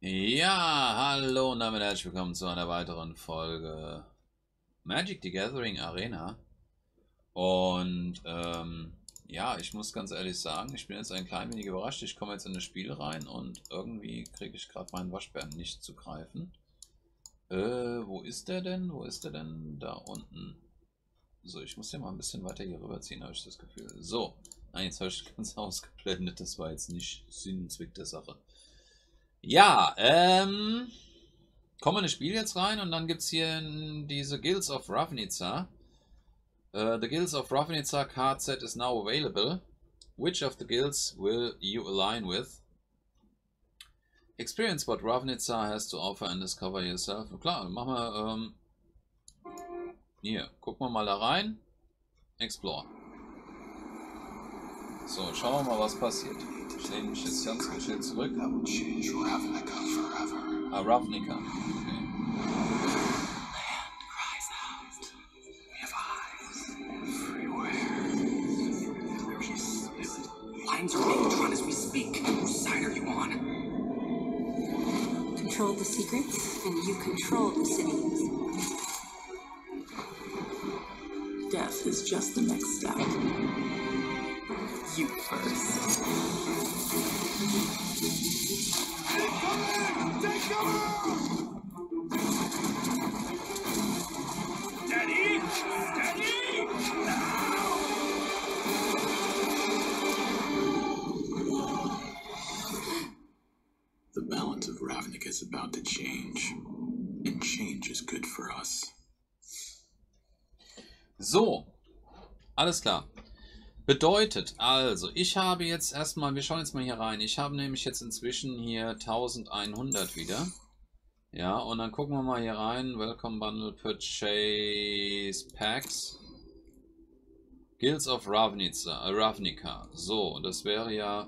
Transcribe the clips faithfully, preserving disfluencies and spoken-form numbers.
Ja, hallo und damit herzlich willkommen zu einer weiteren Folge Magic the Gathering Arena. Und ähm, ja, ich muss ganz ehrlich sagen, ich bin jetzt ein klein wenig überrascht. Ich komme jetzt in das Spiel rein und irgendwie kriege ich gerade meinen Waschbären nicht zu greifen. Äh, wo ist der denn? Wo ist der denn? Da unten. So, ich muss ja mal ein bisschen weiter hier rüberziehen, habe ich das Gefühl. So, nein, jetzt habe ich ganz ausgeblendet. Das war jetzt nicht Sinn und Zweck der Sache. Ja, ähm, kommen wir in das Spiel jetzt rein und dann gibt es hier diese Guilds of Ravnica. Uh, the Guilds of Ravnica card set is now available. Which of the guilds will you align with? Experience what Ravnica has to offer and discover yourself. Klar, machen wir, ähm, hier, gucken wir mal da rein. Explore. So, schauen wir mal, was passiert. Ich lehne mich jetzt ganz geschickt zurück. Ah, Ravnica. Okay. Lines are being drawn as we speak. Whose side are you on? Control the secrets, and you control the cities. Death is just the next step. You first. Take cover! Steady! Steady! Now! The balance of Ravnica is about to change, and change is good for us. So, alles klar. Bedeutet also, ich habe jetzt erstmal, wir schauen jetzt mal hier rein, ich habe nämlich jetzt inzwischen hier elfhundert wieder. Ja, und dann gucken wir mal hier rein, Welcome Bundle Purchase Packs. Guilds of Ravnica, äh, Ravnica. So, das wäre ja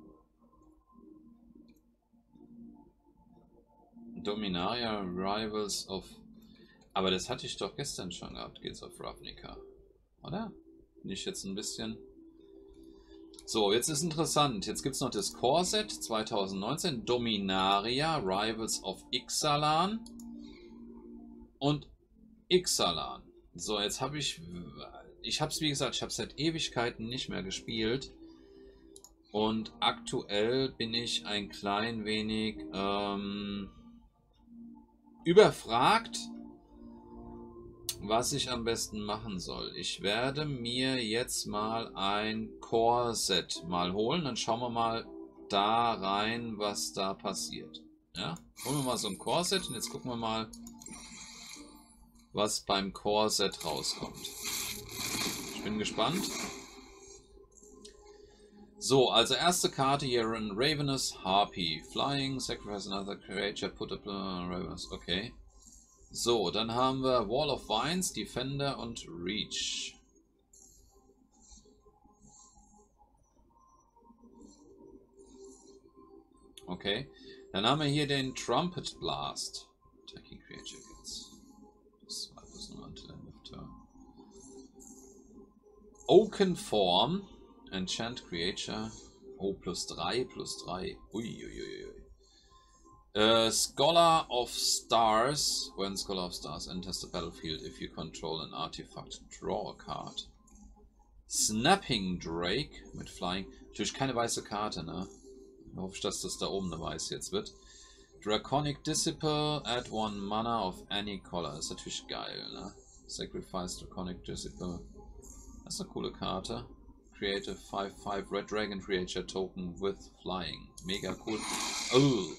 Dominaria, Rivals of... Aber das hatte ich doch gestern schon gehabt, Guilds of Ravnica. Oder? Bin ich jetzt ein bisschen... So, jetzt ist interessant. Jetzt gibt es noch das Core-Set zwanzig neunzehn. Dominaria, Rivals of Ixalan. Und Ixalan. So, jetzt habe ich... Ich habe es, wie gesagt, ich habe es seit Ewigkeiten nicht mehr gespielt. Und aktuell bin ich ein klein wenig ähm, überfragt, was ich am besten machen soll. Ich werde mir jetzt mal ein Core-Set mal holen. Dann schauen wir mal da rein, was da passiert. Ja? Holen wir mal so ein Core-Set und jetzt gucken wir mal, was beim Core-Set rauskommt. Ich bin gespannt. So, also erste Karte hier, ein Ravenous Harpy. Flying, sacrifice another creature, put a Ravenous, okay. So, dann haben wir Wall of Vines, Defender und Reach. Okay, dann haben wir hier den Trumpet Blast. Attacking Creature gets. Oaken Form. Enchant Creature. Oh, plus drei, plus drei. Uiuiui. Uh, Scholar of Stars. When Scholar of Stars enters the battlefield, if you control an artifact, draw a card. Snapping Drake mit Flying. Natürlich keine weiße Karte, ne? Ich hoffe, dass das da oben eine weiße jetzt wird. Draconic Disciple, add one mana of any color. Ist natürlich geil, ne? Sacrifice Draconic Disciple. Das ist eine coole Karte. Create a five five Red Dragon Creature Token with Flying. Mega cool. Oh!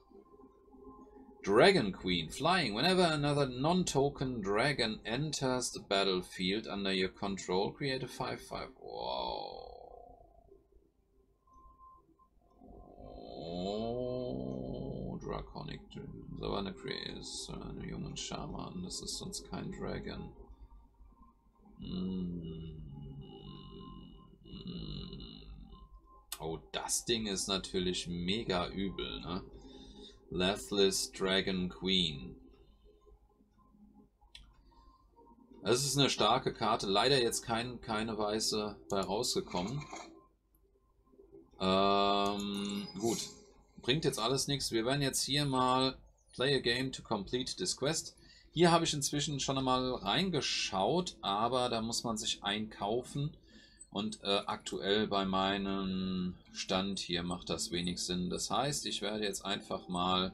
Dragon Queen. Flying. Whenever another non-token dragon enters the battlefield under your control, create a five five. Wow. Oh, Draconic. Savannah ist eine junge Shaman. Das ist sonst kein Dragon. Mm. Oh, das Ding ist natürlich mega übel, ne? Lethless Dragon Queen. Es ist eine starke Karte. Leider jetzt kein, keine weiße bei rausgekommen. Ähm, gut. bringt jetzt alles nichts. Wir werden jetzt hier mal play a game to complete this quest. Hier habe ich inzwischen schon einmal reingeschaut, aber da muss man sich einkaufen. Und äh, aktuell bei meinem Stand hier macht das wenig Sinn. Das heißt, ich werde jetzt einfach mal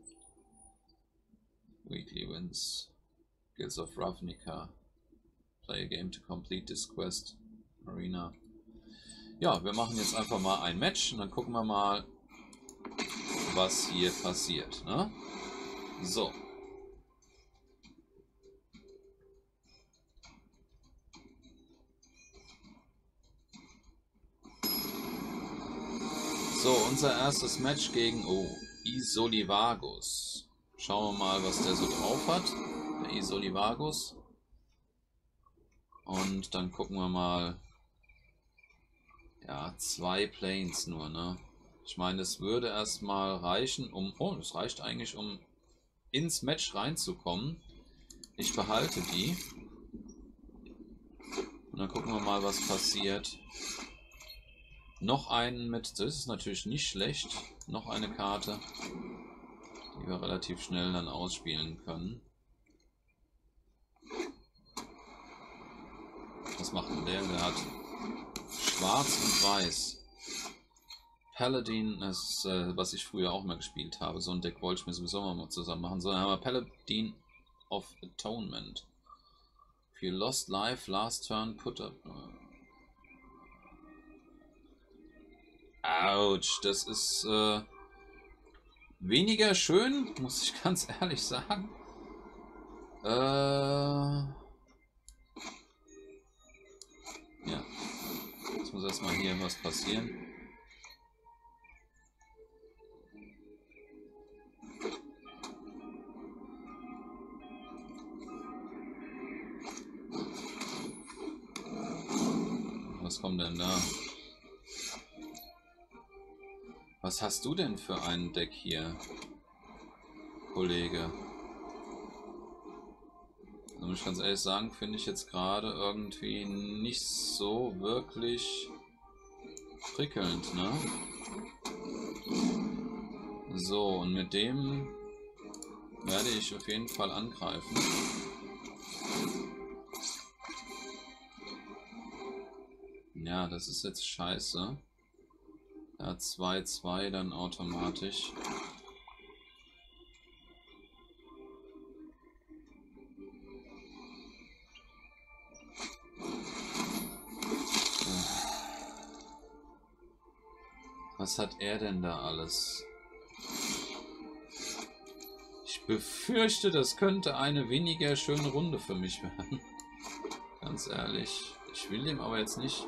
Weekly Wins, Guilds of Ravnica, play a game to complete this quest, Arena. Ja, wir machen jetzt einfach mal ein Match und dann gucken wir mal, was hier passiert. Ne? So. So, unser erstes Match gegen oh, Isolivagus. Schauen wir mal, was der so drauf hat. Der Isolivagus. Und dann gucken wir mal. Ja, zwei Planes nur, ne? Ich meine, es würde erstmal reichen, um... Oh, es reicht eigentlich, um ins Match reinzukommen. Ich behalte die. Und dann gucken wir mal, was passiert. Noch einen mit... Das ist natürlich nicht schlecht. Noch eine Karte, die wir relativ schnell dann ausspielen können. Was macht denn der? Der hat Schwarz und Weiß. Paladin, das ist, äh, was ich früher auch mal gespielt habe. So ein Deck wollte ich mir sowieso mal zusammen machen. So, dann haben wir Paladin of Atonement. If you lost life last turn, put up... Autsch, das ist äh, weniger schön, muss ich ganz ehrlich sagen. Äh, ja, jetzt muss erstmal hier was passieren. Was kommt denn da? Was hast du denn für ein Deck hier, Kollege? Da muss ich ganz ehrlich sagen, finde ich jetzt gerade irgendwie nicht so wirklich prickelnd, ne? So, und mit dem werde ich auf jeden Fall angreifen. Ja, das ist jetzt scheiße. Ja, zwei zwei dann automatisch. Was hat er denn da alles? Ich befürchte, das könnte eine weniger schöne Runde für mich werden. Ganz ehrlich. Ich will dem aber jetzt nicht...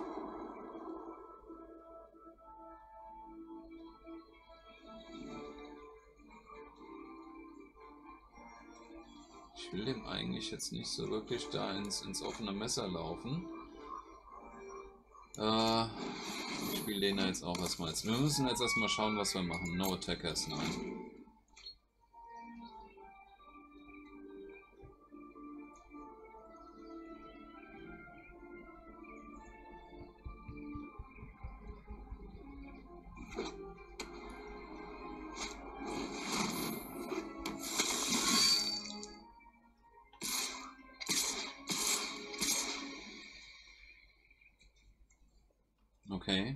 Ich will dem eigentlich jetzt nicht so wirklich da ins, ins offene Messer laufen. Äh, ich spiele den da jetzt auch erstmal. Jetzt. Wir müssen jetzt erstmal schauen, was wir machen. No Attackers, nein. Okay.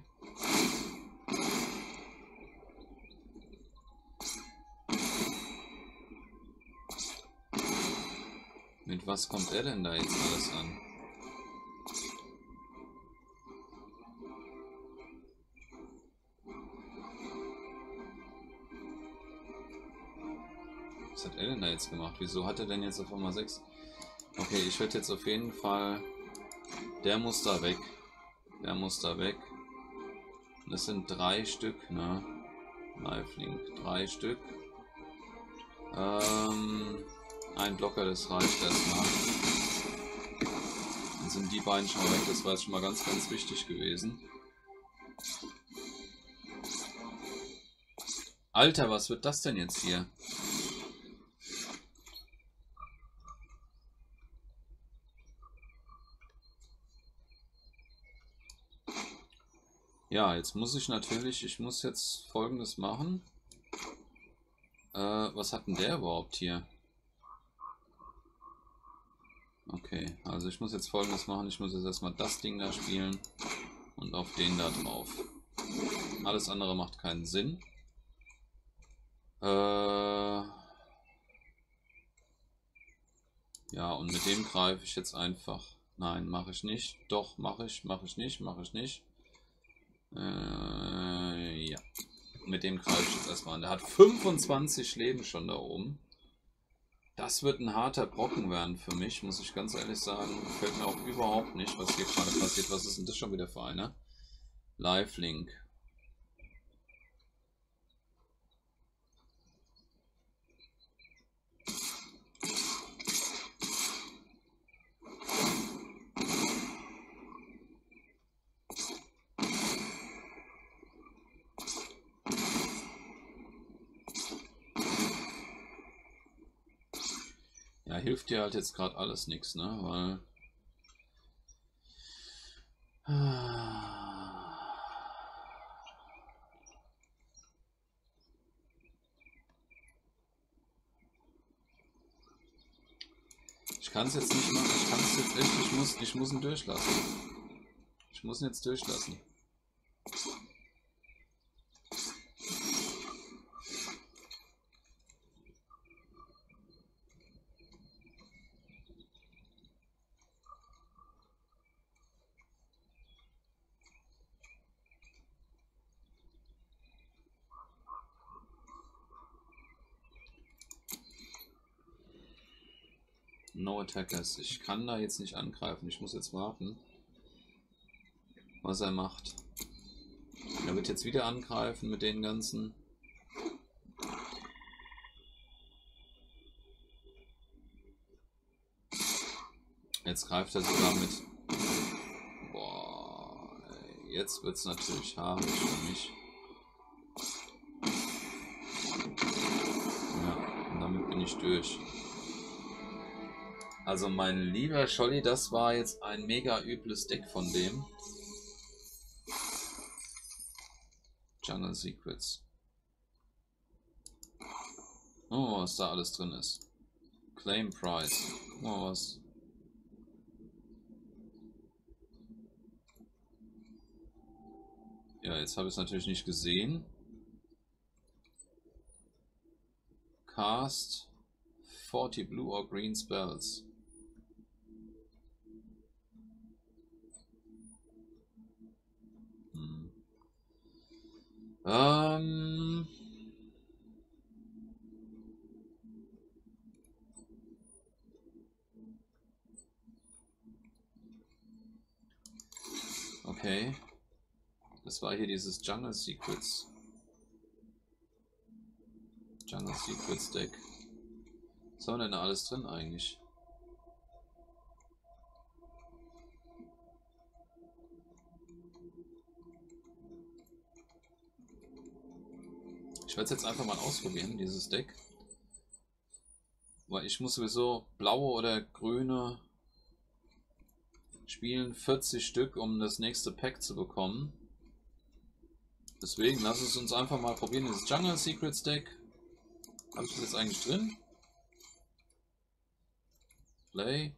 Mit was kommt er denn da jetzt alles an? Was hat er denn da jetzt gemacht? Wieso hat er denn jetzt auf einmal sechs? Okay, ich werde jetzt auf jeden Fall... Der muss da weg. Der muss da weg. Das sind drei Stück, ne? Lifelink, drei Stück. Ähm, ein Blocker, das reicht erstmal. Dann sind die beiden schon weg, das war jetzt schon mal ganz, ganz wichtig gewesen. Alter, was wird das denn jetzt hier? Ja, jetzt muss ich natürlich, ich muss jetzt Folgendes machen. Äh, was hat denn der überhaupt hier? Okay, also ich muss jetzt Folgendes machen. Ich muss jetzt erstmal das Ding da spielen und auf den da drauf. Alles andere macht keinen Sinn. Äh, ja, und mit dem greife ich jetzt einfach. Nein, mache ich nicht. Doch, mache ich, mache ich nicht, mache ich nicht. Äh, ja. Mit dem greife ich jetzt erstmal an. Der hat fünfundzwanzig Leben schon da oben. Das wird ein harter Brocken werden für mich, muss ich ganz ehrlich sagen. Gefällt mir auch überhaupt nicht, was hier gerade passiert. Was ist denn das schon wieder für einer? Lifelink. Ja, hilft dir halt jetzt gerade alles nichts, ne? Weil... Ich kann es jetzt nicht machen, ich kann es jetzt echt, ich muss, ich muss ihn durchlassen. Ich muss ihn jetzt durchlassen. No Attackers. Ich kann da jetzt nicht angreifen. Ich muss jetzt warten, was er macht. Er wird jetzt wieder angreifen mit den ganzen. Jetzt greift er sogar mit. Boah, jetzt wird es natürlich haarig für mich. Ja, und damit bin ich durch. Also mein lieber Scholli, das war jetzt ein mega übles Deck von dem. Jungle Secrets. Oh, was da alles drin ist. Claim Price. Oh, was. Ja, jetzt habe ich es natürlich nicht gesehen. Cast forty blue or green spells. Hm. Ähm... Okay. Das war hier dieses Jungle Secrets. Jungle Secrets Deck. Was haben wir denn da alles drin eigentlich? Ich werde es jetzt einfach mal ausprobieren, dieses Deck. Weil ich muss sowieso blaue oder grüne spielen, vierzig Stück, um das nächste Pack zu bekommen. Deswegen lass es uns einfach mal probieren, dieses Jungle Secrets Deck. Habe ich das jetzt eigentlich drin? Play.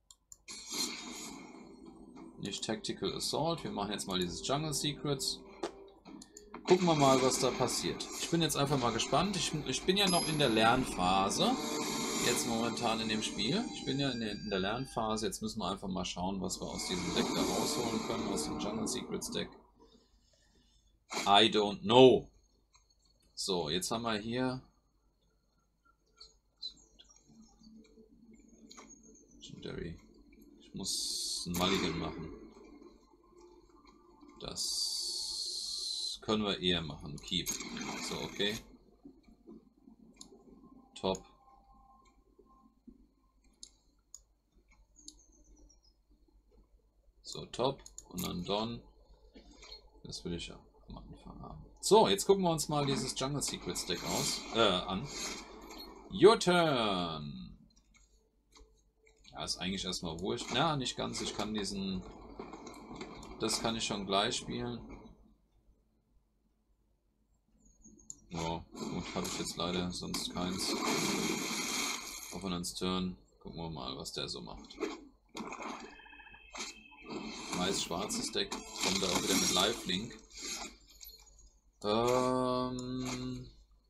Nicht Tactical Assault. Wir machen jetzt mal dieses Jungle Secrets. Gucken wir mal, was da passiert. Ich bin jetzt einfach mal gespannt. Ich, ich bin ja noch in der Lernphase. Jetzt momentan in dem Spiel. Ich bin ja in der, in der Lernphase. Jetzt müssen wir einfach mal schauen, was wir aus diesem Deck da rausholen können. Aus dem Jungle Secrets Deck. I don't know. So, jetzt haben wir hier... Legendary. Ich muss einen Mulligan machen. Das können wir eher machen. Keep. So, okay. Top. So, top. Und dann Don. Das will ich ja am Anfang haben. So, jetzt gucken wir uns mal dieses Jungle Secrets Deck aus, äh, an. Your turn. Ja, ist eigentlich erstmal wurscht. Na, nicht ganz. Ich kann diesen... Das kann ich schon gleich spielen. Ja, gut, habe ich jetzt leider sonst keins. Opponent's Turn. Gucken wir mal, was der so macht. Weiß-schwarzes Deck. Kommt da auch wieder mit Live-Link. Ähm...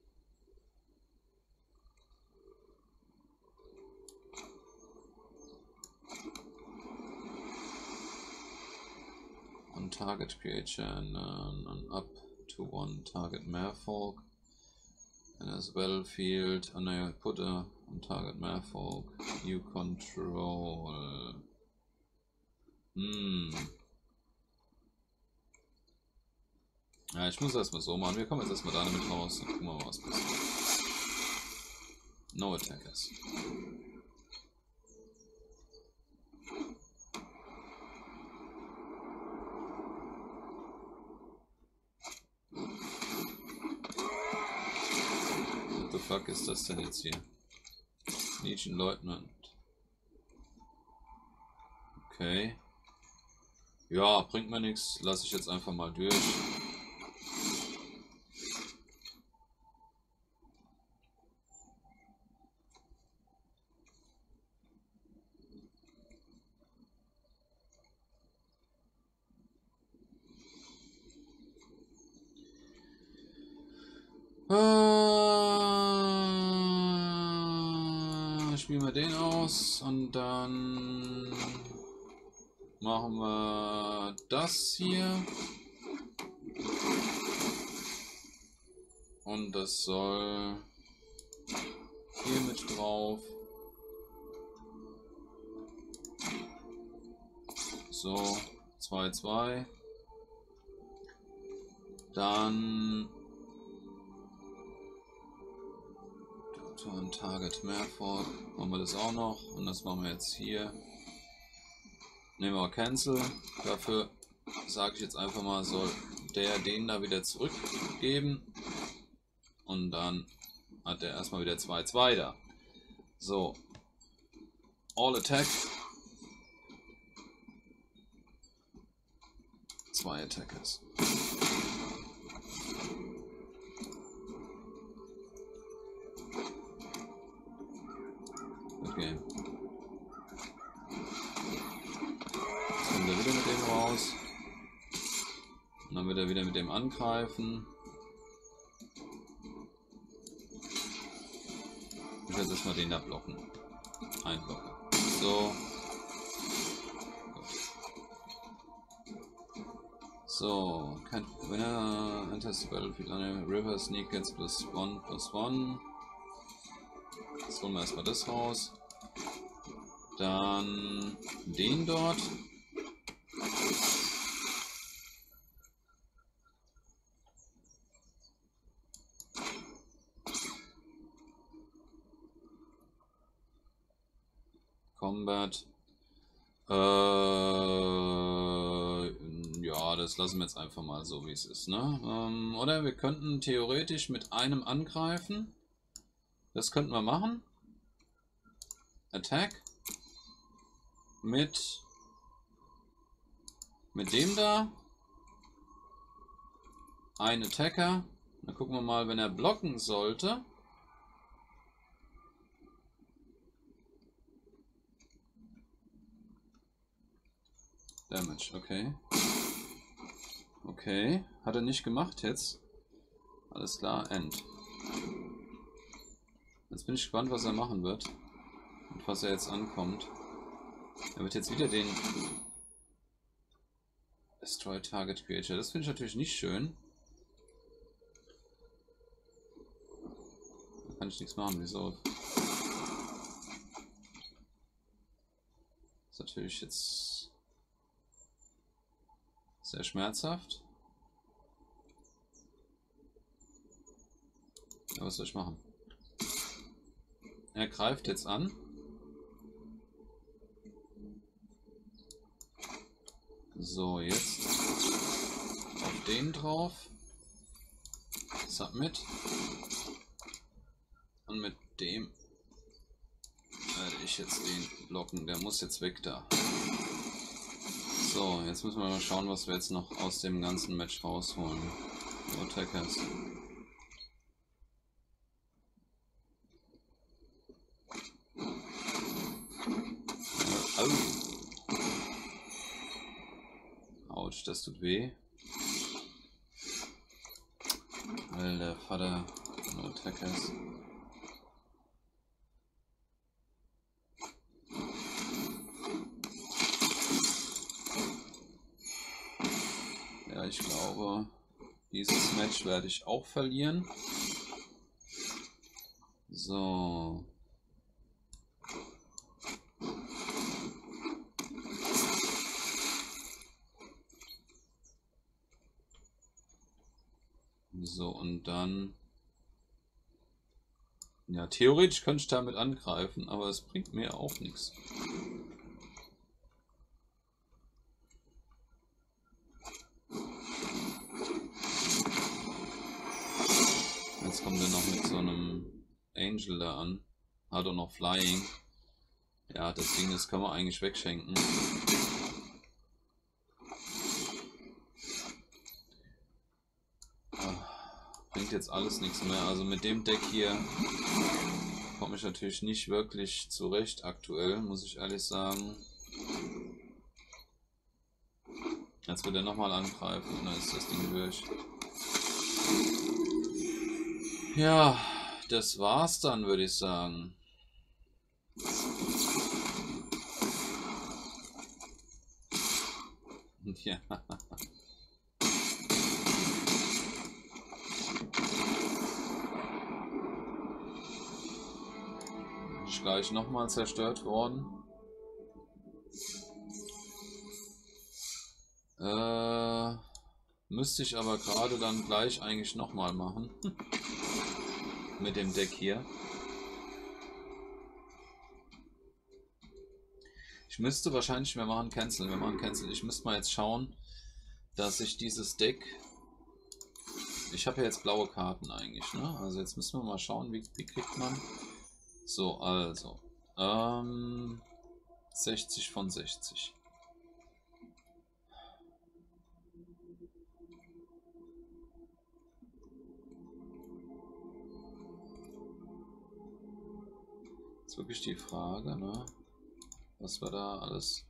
On target creature and an up to one target Merfolk. And as well field, and I put a on target Merfolk you control. Hm. Ja, ich muss erstmal so machen. Wir kommen jetzt erstmal da damit raus. Dann gucken wir mal, was passiert. No attackers. What the fuck ist das denn jetzt hier? Legion Lieutenant. Okay. Ja, bringt mir nichts. Lasse ich jetzt einfach mal durch. Äh, spielen wir den aus und dann machen wir das hier. Und das soll hier mit drauf. So, zwei zwei. Dann ein Target Merfolk. Machen wir das auch noch. Und das machen wir jetzt hier. Nehmen wir Cancel. Dafür sage ich jetzt einfach mal, soll der den da wieder zurückgeben. Und dann hat er erstmal wieder zwei zwei da. So. All Attack. Zwei Attackers. Okay. Jetzt kommt er wieder mit dem raus. Und dann wird er wieder mit dem angreifen. Ich werde erstmal den da blocken. Einblocken. So. Gut. So. Can, when er enters the battlefield on a river, sneak gets plus one plus one. Jetzt holen wir erstmal das raus. Dann den dort. Combat. Äh, ja, das lassen wir jetzt einfach mal so, wie es ist, ne? Ähm, oder wir könnten theoretisch mit einem angreifen. Das könnten wir machen. Attack. Mit mit dem da. Ein Attacker. Dann gucken wir mal, wenn er blocken sollte. Damage, okay. Okay, hat er nicht gemacht jetzt. Alles klar, End. Jetzt bin ich gespannt, was er machen wird. Und was er jetzt ankommt. Er wird jetzt wieder den Destroy Target Creature. Das finde ich natürlich nicht schön. Da kann ich nichts machen, wieso? Das ist natürlich jetzt sehr schmerzhaft. Ja, was soll ich machen? Er greift jetzt an. So, jetzt auf den drauf. Submit. Und mit dem werde ich jetzt den blocken. Der muss jetzt weg da. So, jetzt müssen wir mal schauen, was wir jetzt noch aus dem ganzen Match rausholen. Die Attackers. das tut weh. Weil der Vater ein Attacker ist. Ja, ich glaube, dieses Match werde ich auch verlieren. So. So, und dann... Ja, theoretisch könnte ich damit angreifen, aber es bringt mir auch nichts. Jetzt kommt er noch mit so einem Angel da an. Hat auch noch Flying. Ja, das Ding, das kann man eigentlich wegschenken. Bringt jetzt alles nichts mehr. Also mit dem Deck hier komme ich natürlich nicht wirklich zurecht aktuell, muss ich ehrlich sagen. Jetzt wird er nochmal angreifen und dann ist das Ding durch. Ja, das war's dann, würde ich sagen. Ja. Ist gleich nochmal zerstört worden. Äh, müsste ich aber gerade dann gleich eigentlich nochmal machen. Mit dem Deck hier. Ich müsste wahrscheinlich, wir machen Cancel, wir machen Cancel. Ich müsste mal jetzt schauen, dass ich dieses Deck... Ich habe ja jetzt blaue Karten eigentlich, ne? Also jetzt müssen wir mal schauen, wie, wie kriegt man... So, also. Ähm, sechzig von sechzig. Ist wirklich die Frage, ne? Was war da alles?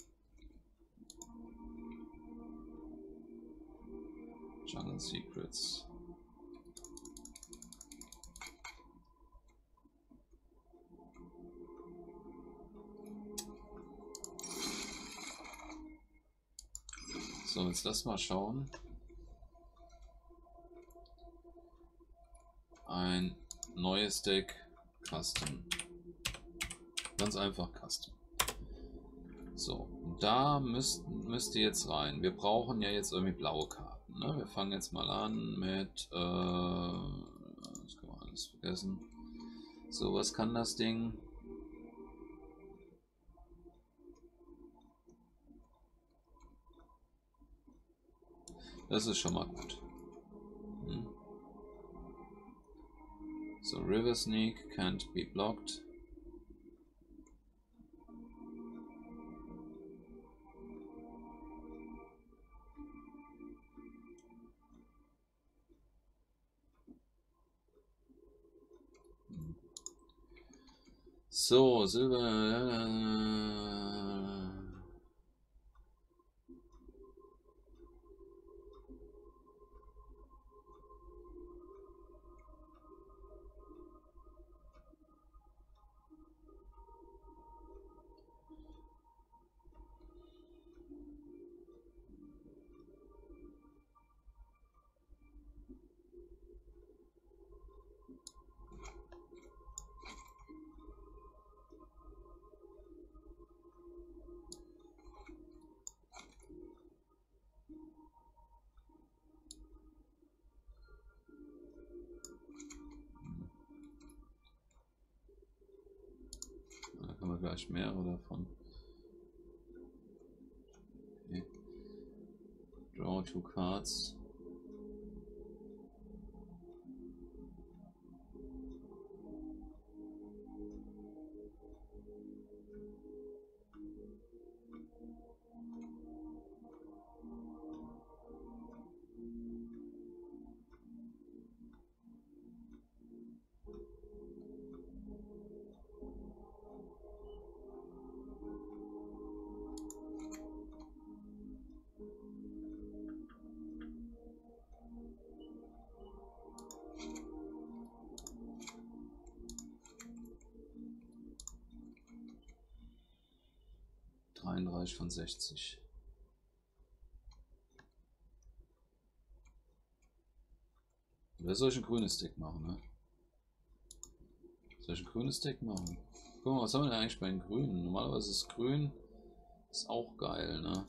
Jungle Secrets. So, jetzt lass mal schauen. Ein neues Deck, Custom. Ganz einfach Custom. So, da müsst, müsst ihr jetzt rein. Wir brauchen ja jetzt irgendwie blaue Karten. Ne? Wir fangen jetzt mal an mit... Äh, das kann man alles vergessen. So, was kann das Ding? Das ist schon mal gut. Hm. So, River Sneak can't be blocked. So, Silber. Da kann man gleich mehrere davon. Okay. Draw two cards. dreiunddreißig von sechzig. Oder soll ich ein grünes Deck machen, ne? Soll ich ein grünes Deck machen? Guck mal, was haben wir denn eigentlich bei den Grünen? Normalerweise ist grün. Ist auch geil, ne?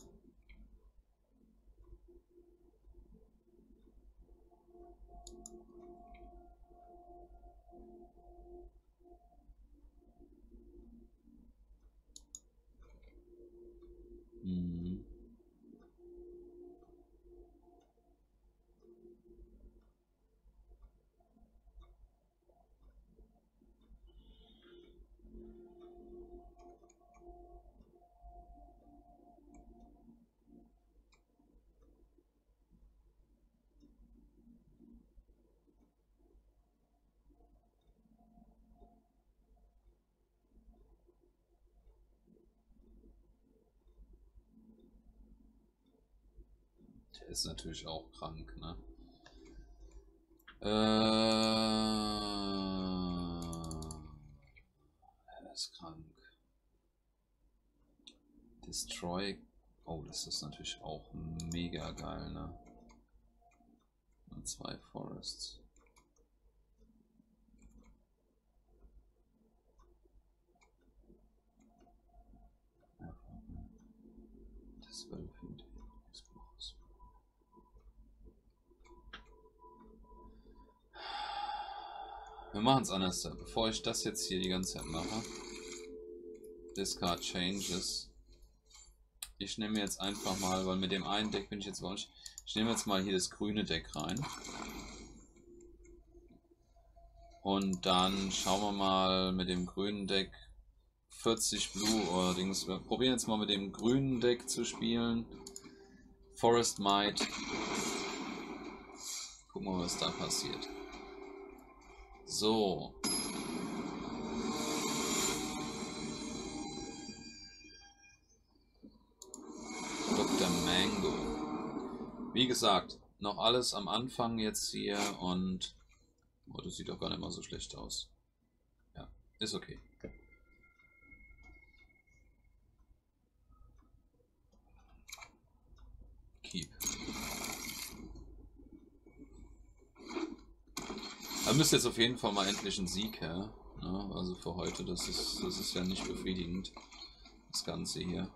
Mhm. Der ist natürlich auch krank, ne? Äh, er ist krank. Destroy. Oh, das ist natürlich auch mega geil, ne? Und zwei Forests. Das wäre viel. Wir machen es anders, bevor ich das jetzt hier die ganze Zeit mache. Discard Changes. Ich nehme jetzt einfach mal, weil mit dem einen Deck bin ich jetzt gar nicht. Ich nehme jetzt mal hier das grüne Deck rein. Und dann schauen wir mal mit dem grünen Deck vierzig Blue oder Dings. Wir probieren jetzt mal mit dem grünen Deck zu spielen. Forest Might. Gucken wir mal, was da passiert. So. Doktor Mango. Wie gesagt, noch alles am Anfang jetzt hier und oh, das sieht doch gar nicht mal so schlecht aus. Ja, ist okay. Keep. Da müsste jetzt auf jeden Fall mal endlich ein Sieg her. Ne? Also für heute, das ist, das ist ja nicht befriedigend. Das Ganze hier.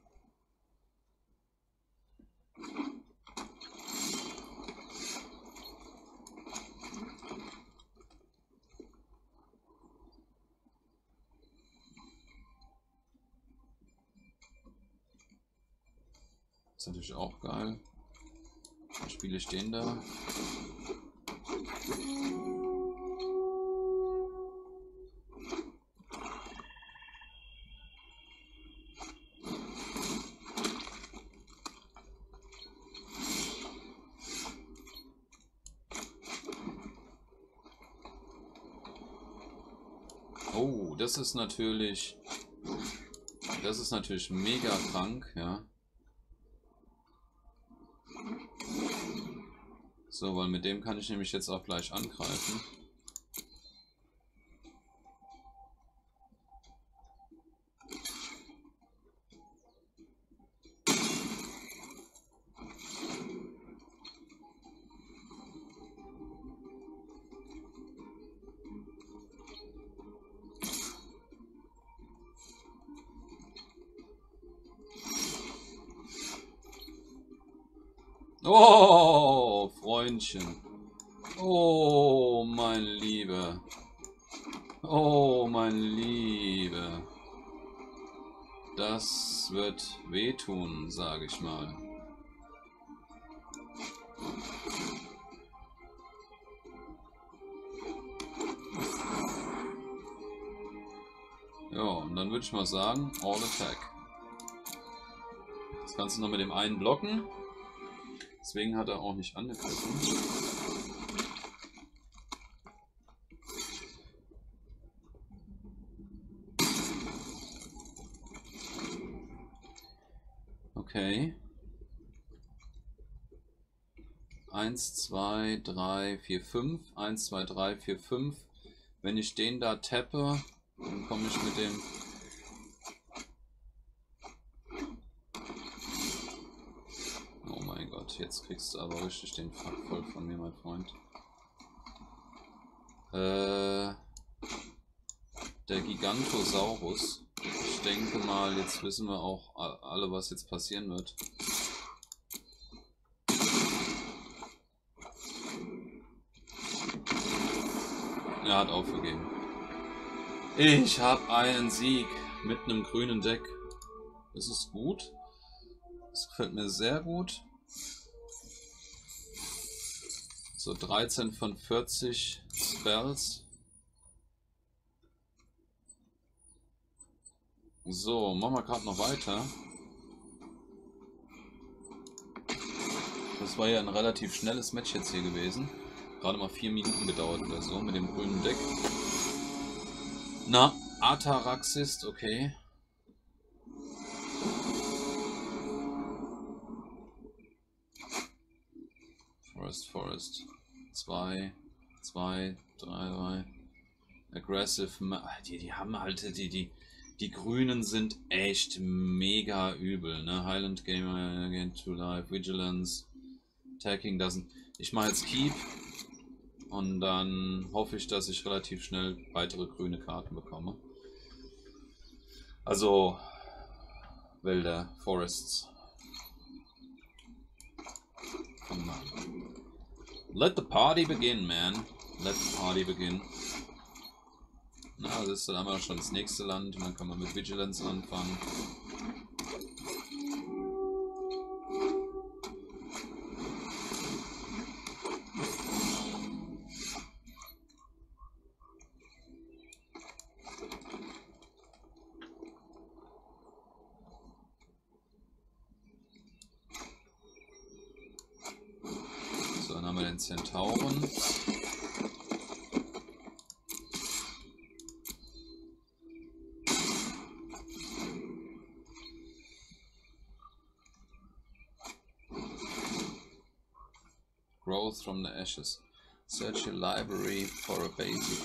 Das ist natürlich auch geil. Dann spiele ich den da. Oh, das ist natürlich, das ist natürlich mega krank, ja. So, weil mit dem kann ich nämlich jetzt auch gleich angreifen. Oh, Freundchen. Oh, mein Lieber. Oh, mein Lieber. Das wird wehtun, sage ich mal. Ja, und dann würde ich mal sagen, All Attack. Das Ganze noch mit dem einen blocken. Deswegen hat er auch nicht angegriffen. Okay. eins, zwei, drei, vier, fünf. eins, zwei, drei, vier, fünf. Wenn ich den da tappe, dann komme ich mit dem... Gott, jetzt kriegst du aber richtig den Fuck voll von mir, mein Freund. Äh, der Gigantosaurus. Ich denke mal, jetzt wissen wir auch alle, was jetzt passieren wird. Er hat aufgegeben. Ich habe einen Sieg mit einem grünen Deck. Das ist gut. Das gefällt mir sehr gut. So, dreizehn von vierzig Spells. So, machen wir gerade noch weiter. Das war ja ein relativ schnelles Match jetzt hier gewesen. Gerade mal vier Minuten gedauert oder so mit dem grünen Deck. Na, Ataraxist, okay. Forest, Forest. zwei, zwei, drei, drei. Aggressive. Die, die haben halt, die, die, die Grünen sind echt mega übel, ne? Highland Gamer, again to life, Vigilance, Attacking doesn't. Ich mache jetzt Keep und dann hoffe ich, dass ich relativ schnell weitere grüne Karten bekomme. Also Wälder, Forests. Komm mal. Let the party begin, man. Let the party begin. Na, das ist dann einmal schon das nächste Land und dann kann man mit Vigilance anfangen. So, dann haben wir den Zentauren. Growth from the ashes. Search your library for a basic.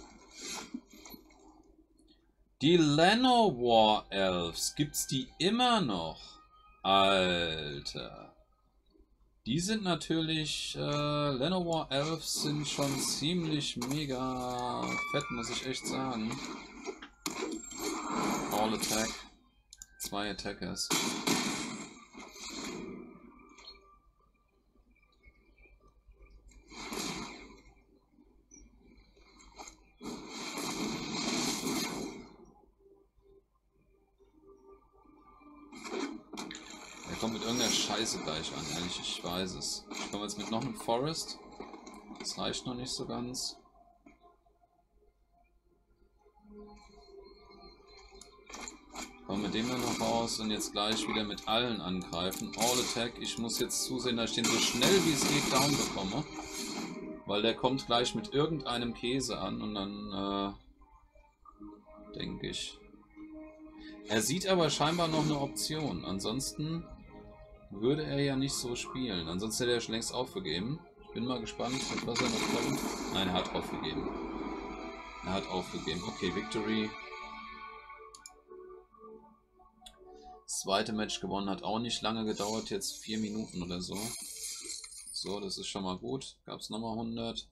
Die Llanowar Elves, gibt's die immer noch? Alter. Die sind natürlich, äh, Llanowar Elves sind schon ziemlich mega fett, muss ich echt sagen. All Attack. Zwei Attackers. Er kommt mit irgendeiner Scheiße gleich an, ehrlich, ich weiß es. Ich komme jetzt mit noch einem Forest. Das reicht noch nicht so ganz. Kommen mit dem dann noch raus und jetzt gleich wieder mit allen angreifen. All Attack. Ich muss jetzt zusehen, dass ich den so schnell wie es geht down bekomme. Weil der kommt gleich mit irgendeinem Käse an und dann äh, denke ich. Er sieht aber scheinbar noch eine Option. Ansonsten würde er ja nicht so spielen. Ansonsten hätte er schon längst aufgegeben. Ich bin mal gespannt, mit was er noch kommt. Nein, er hat aufgegeben. Er hat aufgegeben. Okay, Victory. Das zweite Match gewonnen, hat auch nicht lange gedauert, jetzt vier Minuten oder so. So, das ist schon mal gut. Gab es nochmal hundert.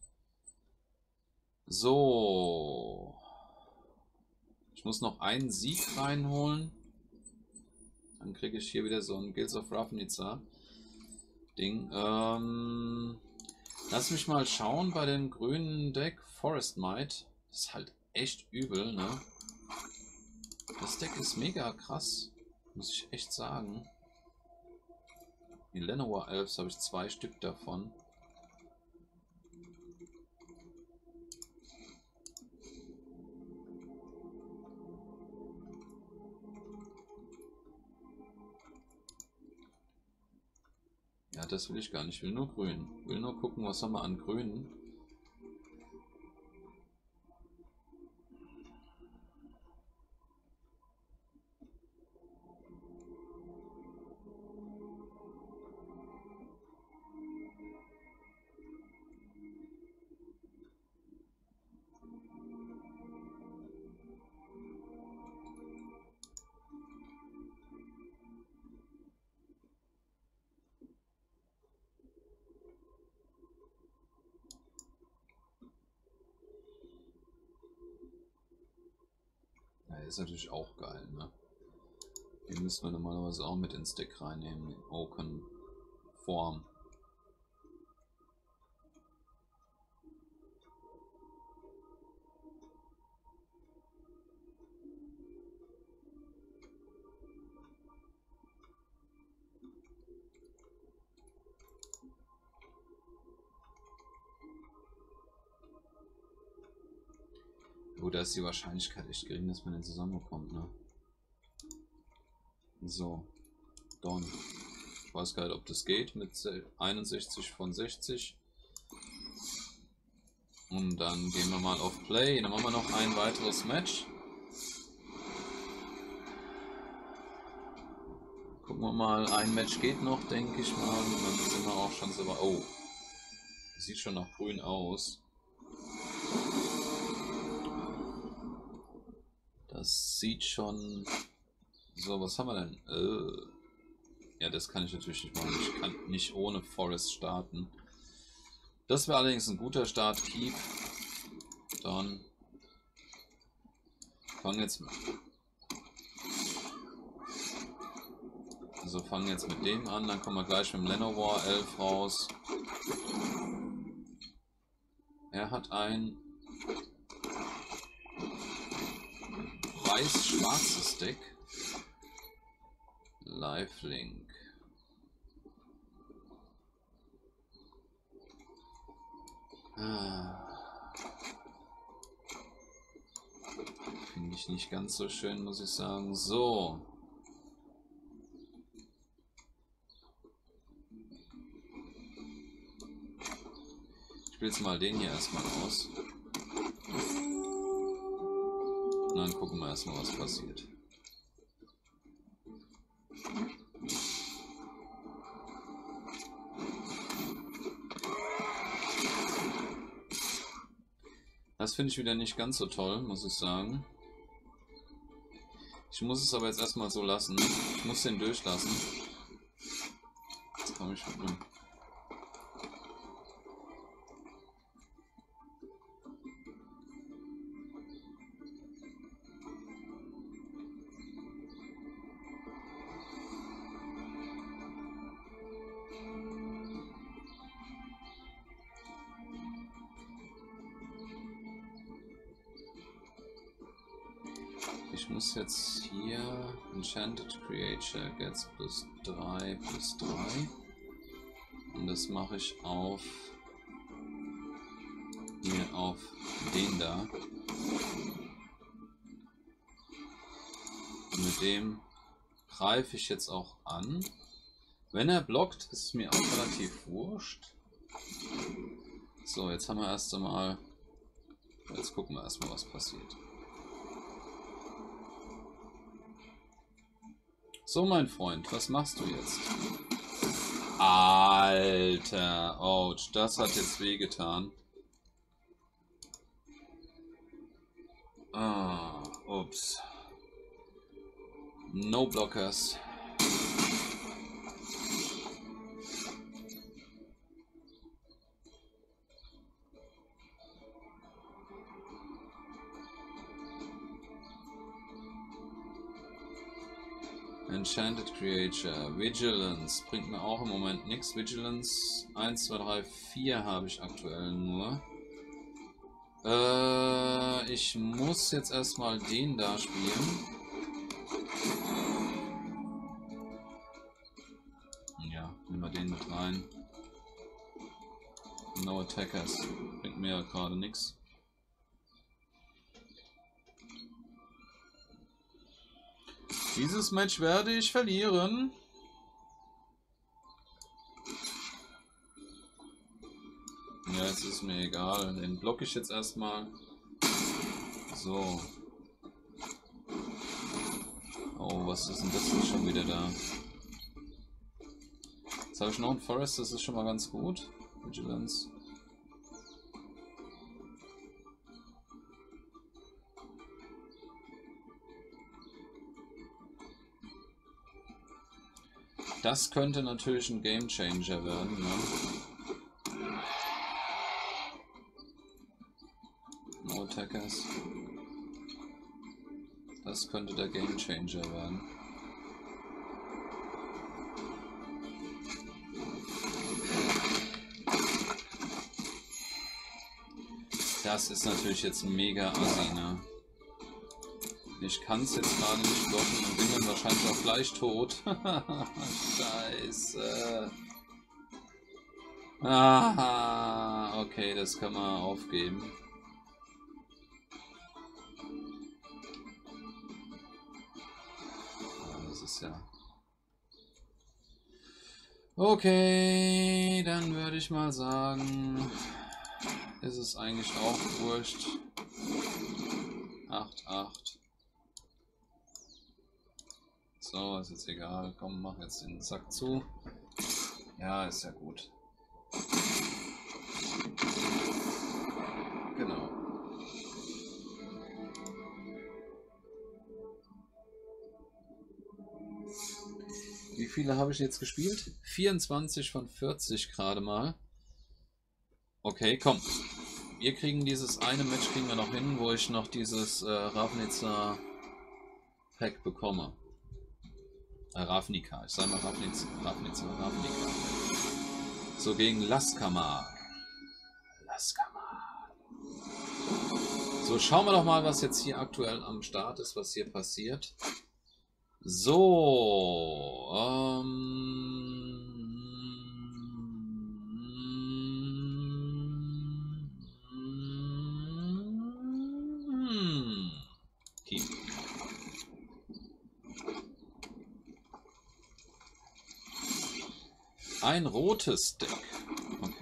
So. Ich muss noch einen Sieg reinholen. Dann kriege ich hier wieder so ein Guilds of Ravnica Ding. Ähm, lass mich mal schauen bei dem grünen Deck. Forest Might. Das ist halt echt übel, ne? Das Deck ist mega krass. Muss ich echt sagen. Die Llanowar Elves habe ich zwei Stück davon. Ja, das will ich gar nicht. Ich will nur grün. Ich will nur gucken, was haben wir an grünen. ist natürlich auch geil, ne? Den müssen wir normalerweise auch mit ins Deck reinnehmen, in Oaken Form. Oh, da ist die Wahrscheinlichkeit echt gering, dass man den zusammenbekommt, ne? So. Don. Ich weiß gar nicht, ob das geht mit einundsechzig von sechzig. Und dann gehen wir mal auf Play. Dann machen wir noch ein weiteres Match. Gucken wir mal, ein Match geht noch, denke ich mal. Und dann sind wir auch schon so weit. Oh. Sieht schon nach grün aus. Das sieht schon... So, was haben wir denn? Äh, ja, das kann ich natürlich nicht machen. Ich kann nicht ohne Forest starten. Das wäre allerdings ein guter Start. Keep. Dann. Fangen jetzt mit. Also fangen jetzt mit dem an. Dann kommen wir gleich mit dem Llanowar elf raus. Er hat ein weiß-schwarzes Deck. Lifelink. Ah. Finde ich nicht ganz so schön, muss ich sagen. So. Ich spiele jetzt mal den hier erstmal aus. Und dann gucken wir erstmal, was passiert. Das finde ich wieder nicht ganz so toll, muss ich sagen. Ich muss es aber jetzt erstmal so lassen. Ich muss den durchlassen. Jetzt komme ich mit einem. Ich muss jetzt hier Enchanted Creature gets plus drei plus drei und das mache ich auf hier auf den da. Und mit dem greife ich jetzt auch an. Wenn er blockt, ist es mir auch relativ wurscht. So, jetzt haben wir erst einmal. Jetzt gucken wir erstmal, was passiert. So, mein Freund, was machst du jetzt? Alter, ouch, das hat jetzt wehgetan. Ah, ups. No blockers. Enchanted Creature, Vigilance, bringt mir auch im Moment nichts. Vigilance eins, zwei, drei, vier habe ich aktuell nur. Äh, ich muss jetzt erstmal den da spielen. Ja, nehmen wir den mit rein. No Attackers, bringt mir ja gerade nichts. Dieses Match werde ich verlieren. Ja, jetzt ist mir egal. Den blocke ich jetzt erstmal. So. Oh, was ist denn das jetzt schon wieder da? Jetzt habe ich noch einen Forest, das ist schon mal ganz gut. Vigilance. Das könnte natürlich ein Game Changer werden, ne? No Attackers. Das könnte der Game Changer werden. Das ist natürlich jetzt mega assi, ne? Ich kann es jetzt gerade nicht blocken und bin dann wahrscheinlich auch gleich tot. Scheiße. Aha, okay, das kann man aufgeben. Das ist ja... Okay, dann würde ich mal sagen, ist es eigentlich auch wurscht. acht, acht. So, ist jetzt egal. Komm, mach jetzt den Sack zu. Ja, ist ja gut. Genau. Wie viele habe ich jetzt gespielt? vierundzwanzig von vierzig gerade mal. Okay, komm. Wir kriegen dieses eine Match kriegen wir noch hin, wo ich noch dieses äh, Ravnica Pack bekomme. Äh, Ravnica, ich sage mal Ravnica, Ravnica, Ravnica. So gegen Laskama. Laskama. So, schauen wir doch mal, was jetzt hier aktuell am Start ist, was hier passiert. So, ähm... Keep. Ein rotes Deck. Okay.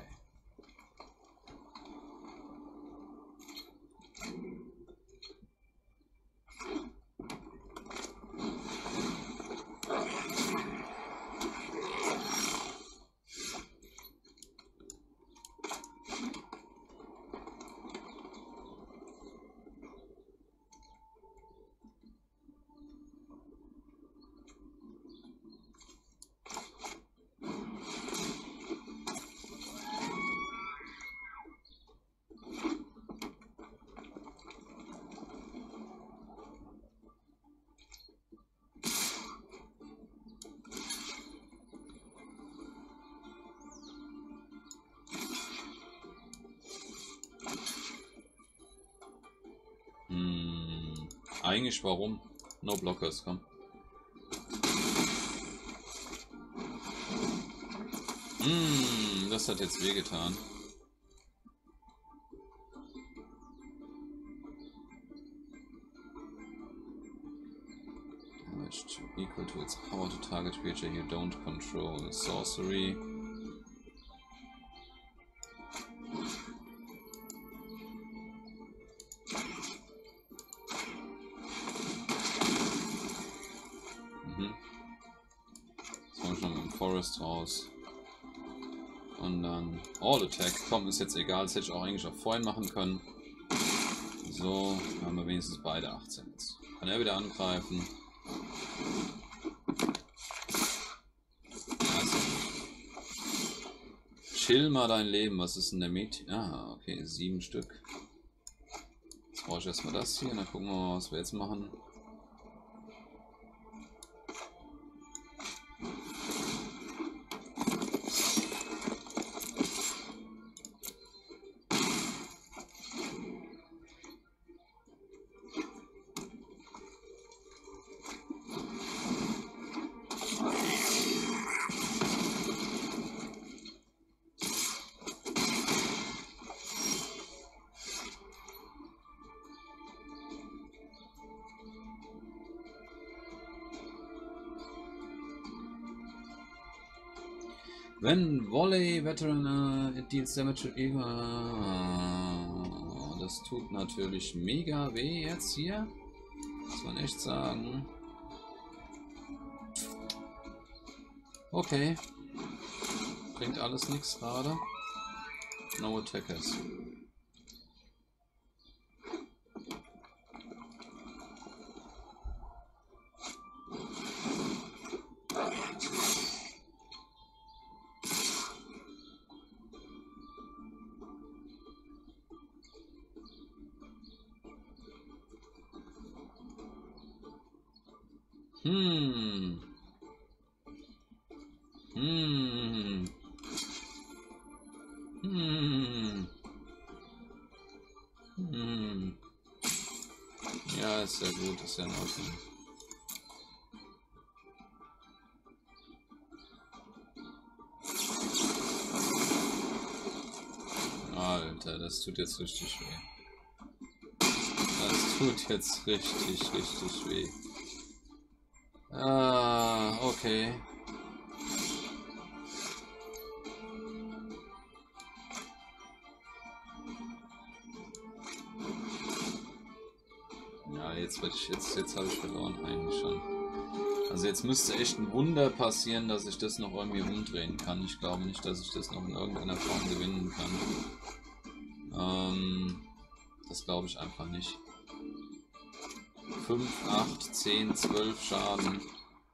Hm, eigentlich warum? No Blockers, komm. Hm, das hat jetzt wehgetan. Equal to its power to target creature you don't control. Sorcery. Mhm. Jetzt komme ich noch mit dem Forest raus. Und dann All Attack. Komm, ist jetzt egal. Das hätte ich auch eigentlich auch vorhin machen können. So, dann haben wir wenigstens beide achtzehn jetzt. Kann er wieder angreifen. Also, chill mal dein Leben. Was ist denn der Mädchen? Ah, okay, sieben Stück. Jetzt brauche ich erstmal das hier. Dann gucken wir mal, was wir jetzt machen. Wenn Volley Veteran uh, it deals damage to evil. Das tut natürlich mega weh jetzt hier. Muss man echt sagen. Okay. Bringt alles nichts gerade. No attackers. Hm. Hm. Hm. Hm. Ja, ist sehr gut, ist ja in Ordnung. Alter, das tut jetzt richtig weh. Das tut jetzt richtig, richtig weh. Ah, okay. Ja, jetzt werde ich, jetzt, jetzt habe ich verloren eigentlich schon. Also jetzt müsste echt ein Wunder passieren, dass ich das noch irgendwie umdrehen kann. Ich glaube nicht, dass ich das noch in irgendeiner Form gewinnen kann. Ähm, das glaube ich einfach nicht. fünf, acht, zehn, zwölf Schaden.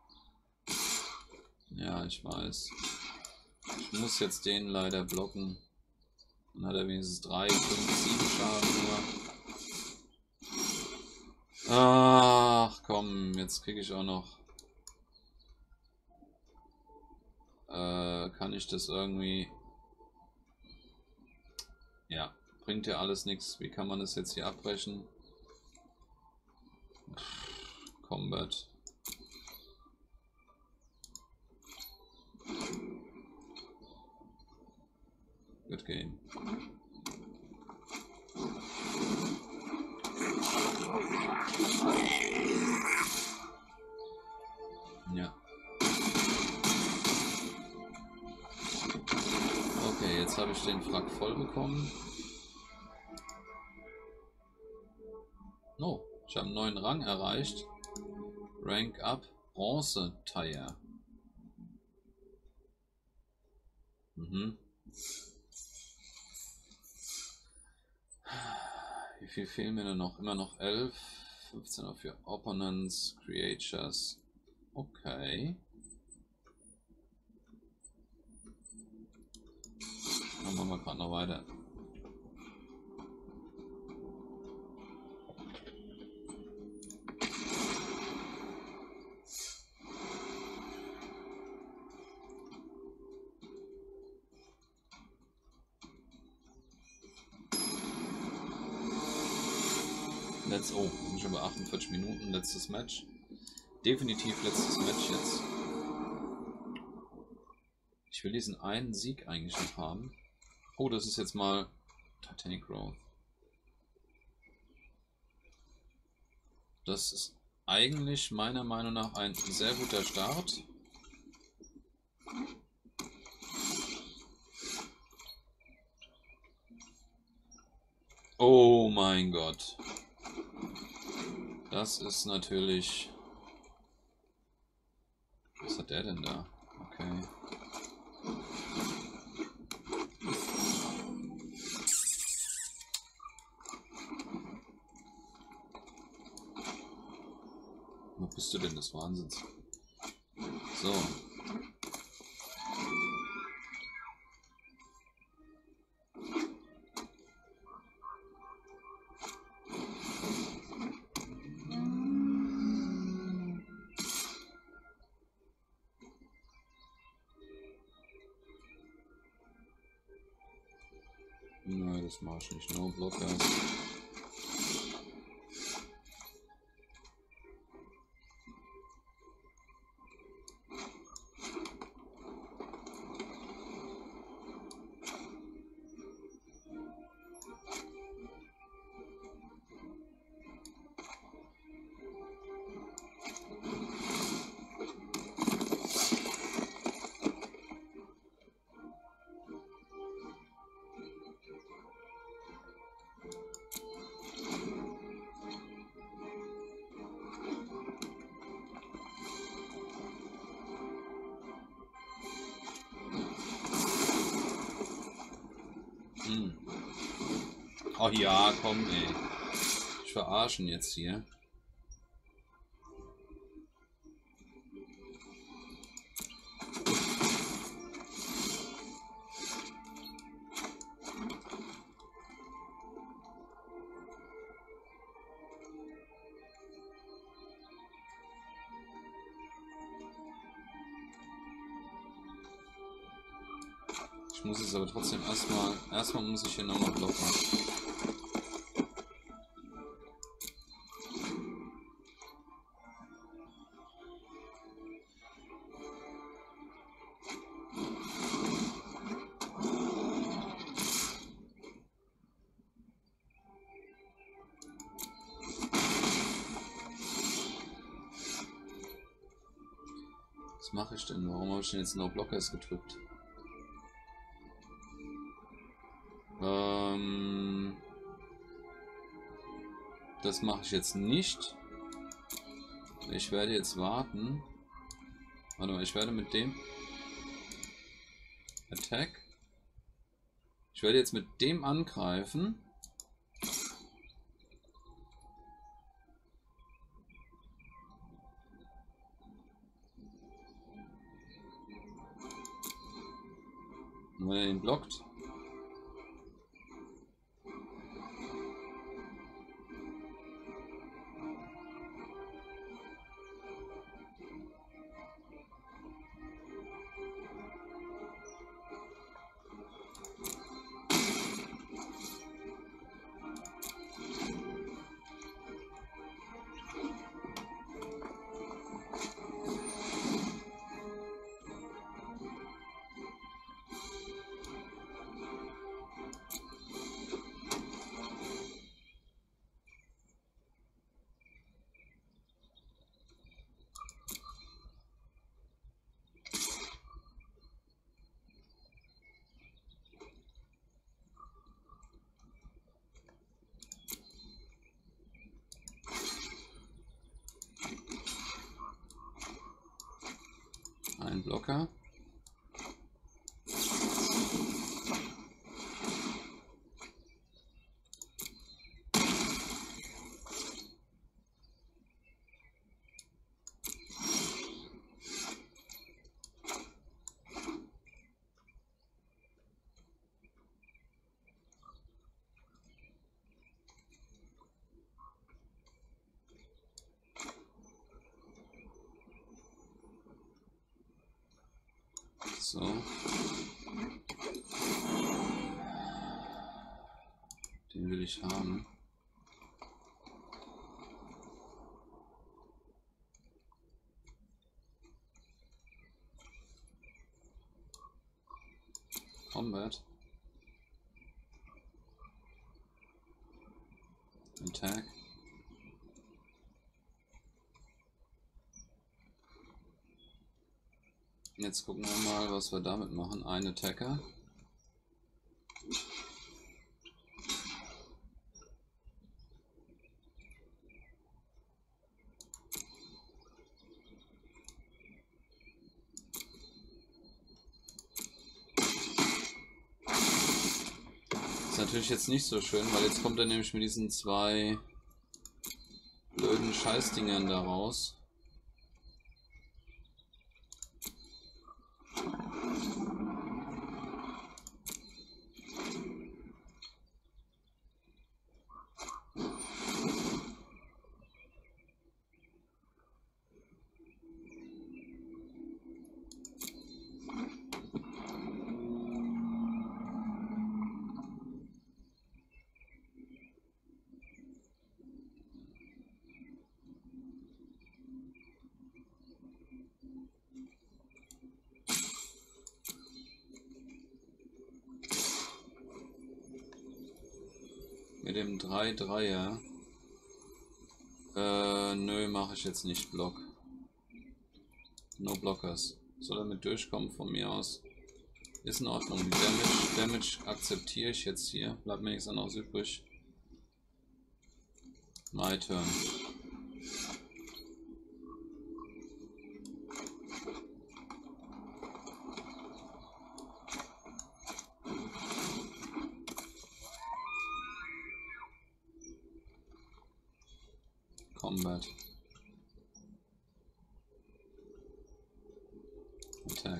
Ja, ich weiß. Ich muss jetzt den leider blocken. Dann hat er wenigstens drei, fünf, sieben Schaden nur. Ach komm, jetzt kriege ich auch noch... Äh, kann ich das irgendwie... Ja, bringt ja alles nichts. Wie kann man das jetzt hier abbrechen? Pff, Combat. Good game. Ja. Okay, jetzt habe ich den Frack voll bekommen. Oh, ich habe einen neuen Rang erreicht. Rank up, Bronze Tire. Mhm. Wie viel fehlen mir denn noch? Immer noch elf. fünfzehn auf für Opponents, Creatures. Okay. Dann machen wir gerade noch weiter. Let's, oh, wir sind schon bei achtundvierzig Minuten, letztes Match. Definitiv letztes Match jetzt. Ich will diesen einen Sieg eigentlich noch haben. Oh, das ist jetzt mal Titanic Growth. Das ist eigentlich meiner Meinung nach ein sehr guter Start. Oh mein Gott. Das ist natürlich... Was hat der denn da? Okay. Wo bist du denn des Wahnsinns? So. Nein, das mache ich nicht. No Blockers. Hm. Ach ja, komm ey. Ich verarschen jetzt hier. Ich muss es aber trotzdem erstmal, erstmal muss ich hier nochmal blocken. Was mache ich denn? Warum habe ich denn jetzt No Blockers gedrückt? Ähm, das mache ich jetzt nicht. Ich werde jetzt warten. Warte mal, ich werde mit dem Attack. Ich werde jetzt mit dem angreifen. Und wenn er ihn blockt. Ein Blocker. So. Den will ich haben. Combat. Attack. Jetzt gucken wir mal, was wir damit machen. Ein Attacker. Ist natürlich jetzt nicht so schön, weil jetzt kommt er nämlich mit diesen zwei blöden Scheißdingern da raus. Mit dem drei Dreier. Äh, nö, mache ich jetzt nicht. Block. No Blockers. Soll damit durchkommen von mir aus. Ist in Ordnung. Die Damage, Damage akzeptiere ich jetzt hier. Bleibt mir nichts anderes übrig. My turn. Combat. Attack.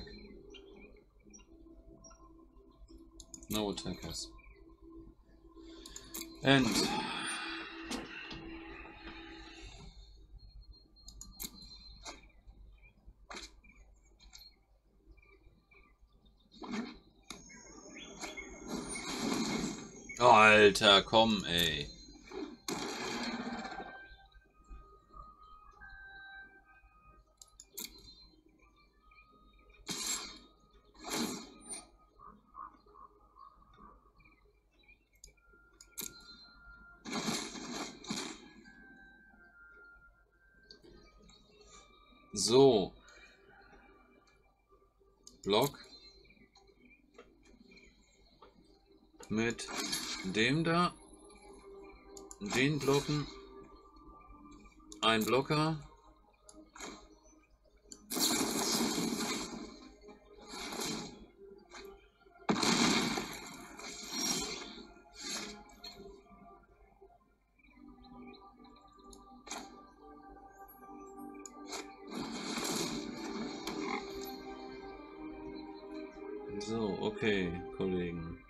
No attackers. End. Alter, komm, ey. So. Block. Mit dem da. Den blocken. Ein Blocker. So, okay, Kollegen.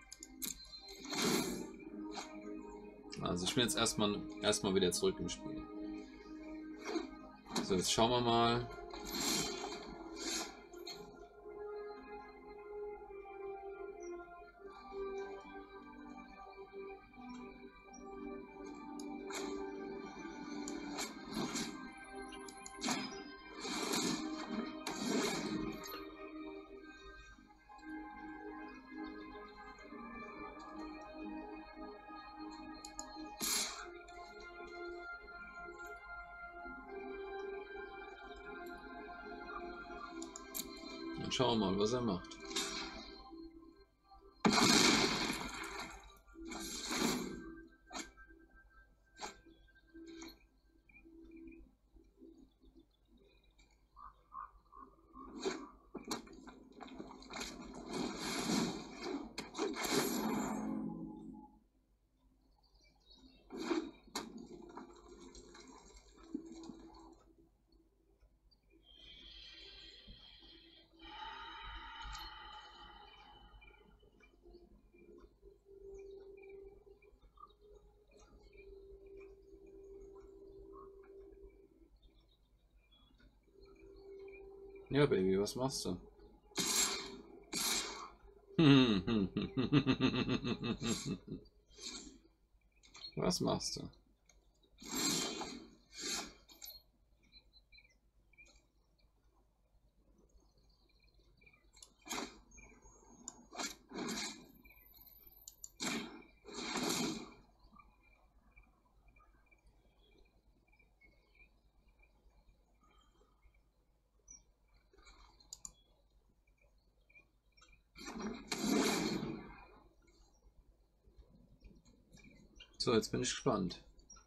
Also ich bin jetzt erstmal erstmal wieder zurück im Spiel. So, jetzt schauen wir mal. Dann schauen wir mal, was er macht. Ja, Baby, was machst du? Was machst du? So, jetzt bin ich gespannt.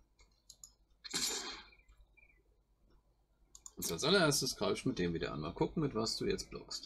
Und als allererstes greife ich mit dem wieder an. Mal gucken, mit was du jetzt blockst.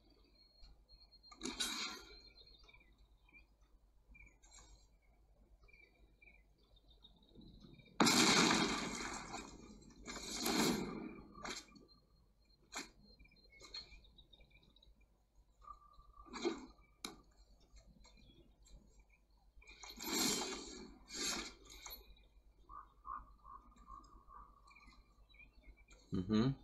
Mhm.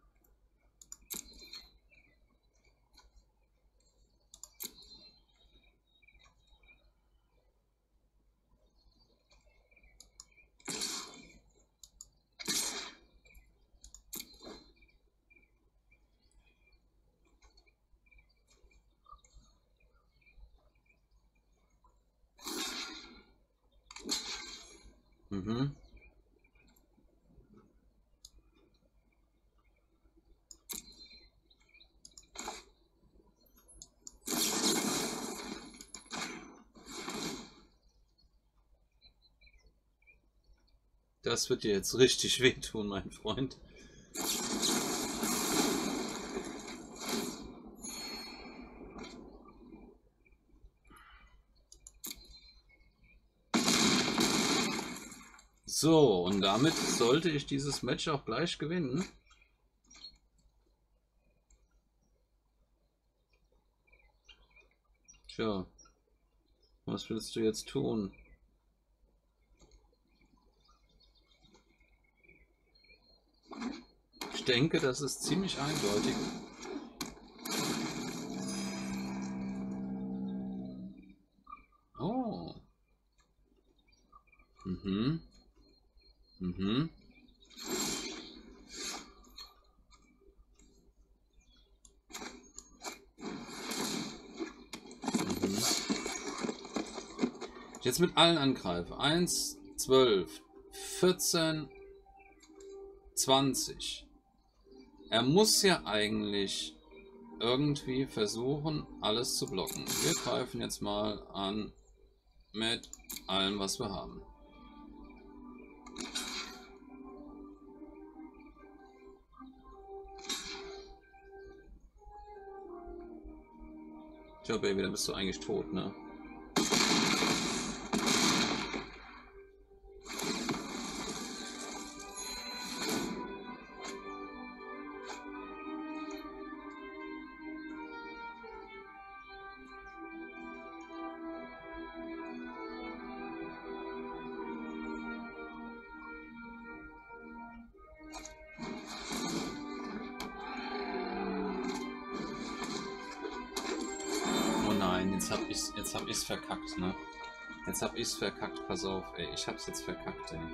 Mhm. Das wird dir jetzt richtig wehtun, mein Freund. So, und damit sollte ich dieses Match auch gleich gewinnen. Tja, was willst du jetzt tun? Ich denke, das ist ziemlich eindeutig. Oh. Jetzt mit allen angreifen. eins, zwölf, vierzehn, zwanzig. Er muss ja eigentlich irgendwie versuchen, alles zu blocken. Wir greifen jetzt mal an mit allem, was wir haben. Tja, Baby, dann bist du eigentlich tot, ne? Jetzt hab ich's, jetzt hab ich's verkackt, ne? Jetzt hab ich's verkackt, pass auf, ey. Ich hab's jetzt verkackt, ey.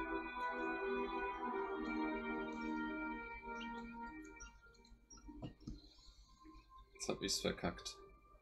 Jetzt hab ich's verkackt.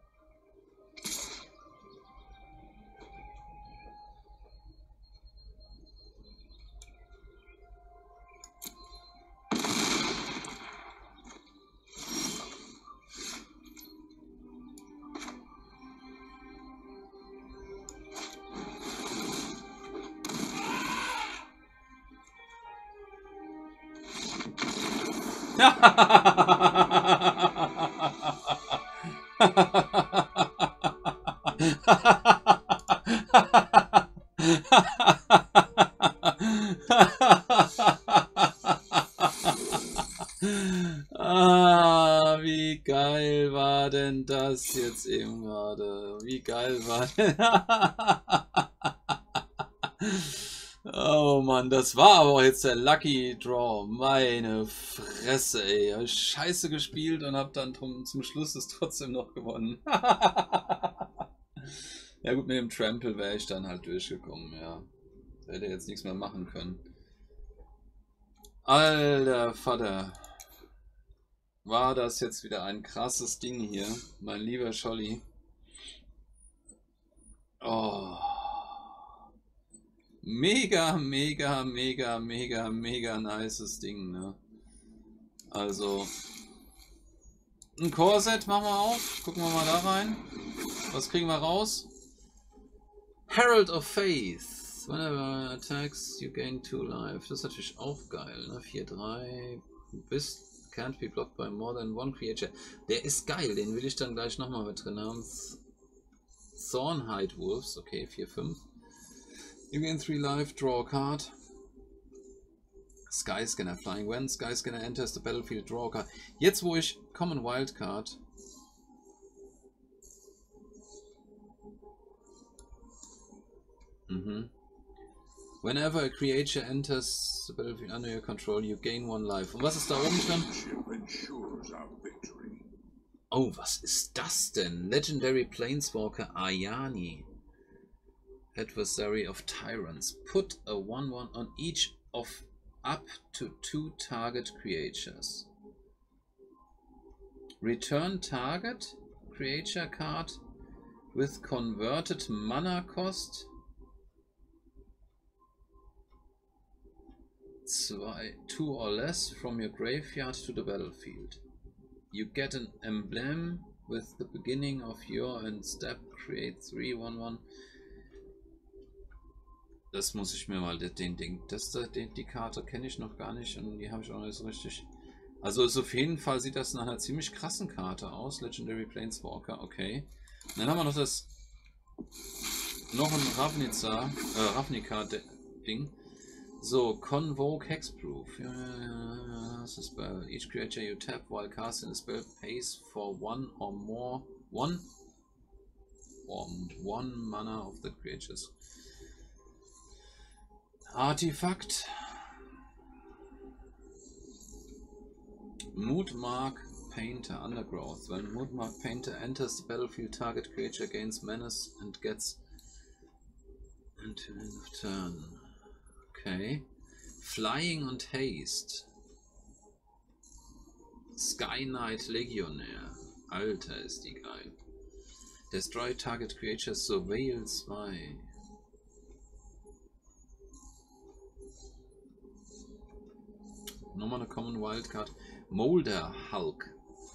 Ah, wie geil war denn das jetzt eben gerade? Wie geil war denn... Oh Mann, das war aber auch jetzt der Lucky Draw. Meine Fresse, ey. Hab scheiße gespielt und hab dann drum, zum Schluss es trotzdem noch gewonnen. Ja gut, mit dem Trample wäre ich dann halt durchgekommen, ja. Da hätte jetzt nichts mehr machen können. Alter Vater. War das jetzt wieder ein krasses Ding hier, mein lieber Scholli. Oh. Mega, mega, mega, mega, mega nices Ding, ne? Also, ein Core-Set machen wir auf. Gucken wir mal da rein. Was kriegen wir raus? Herald of Faith. Whenever attacks, you gain two life. Das ist natürlich auch geil, ne? vier drei. Bist, can't be blocked by more than one creature. Der ist geil, den will ich dann gleich nochmal mit drin haben. Thornhide Wolves, okay, vier fünf. You gain three life, draw a card. Skyscanner, flying when Skyscanner enters the battlefield, draw a card. Jetzt wo ich Common Wildcard. Mhm. Whenever a creature enters the battlefield under your control, you gain one life. Und was ist da oben drin? Oh, was ist das denn? Legendary Planeswalker Ayani. Adversary of Tyrants. Put a one one on each of up to two target creatures. Return target creature card with converted mana cost. Zwei, two or less from your graveyard to the battlefield. You get an emblem with the beginning of your and step. Create three one one. Das muss ich mir mal, den Ding, das, den, die Karte kenne ich noch gar nicht und die habe ich auch nicht so richtig. Also ist auf jeden Fall, sieht das nach einer ziemlich krassen Karte aus. Legendary Planeswalker, okay. Und dann haben wir noch das, noch ein Ravnica, äh, Ravnica-Ding. So, Convoke Hexproof. Ja, ja, ja, das ist bei each creature you tap while casting a spell pays for one or more, one or one mana of the creatures. Artifact. Moodmark Painter Undergrowth. When Moodmark Painter enters the battlefield, target creature gains menace and gets until end of turn. Okay. Flying und Haste. Sky Knight Legionnaire. Alter, ist die geil. Destroy target creature Surveil zwei. Nochmal eine Common Wildcard. Molder Hulk.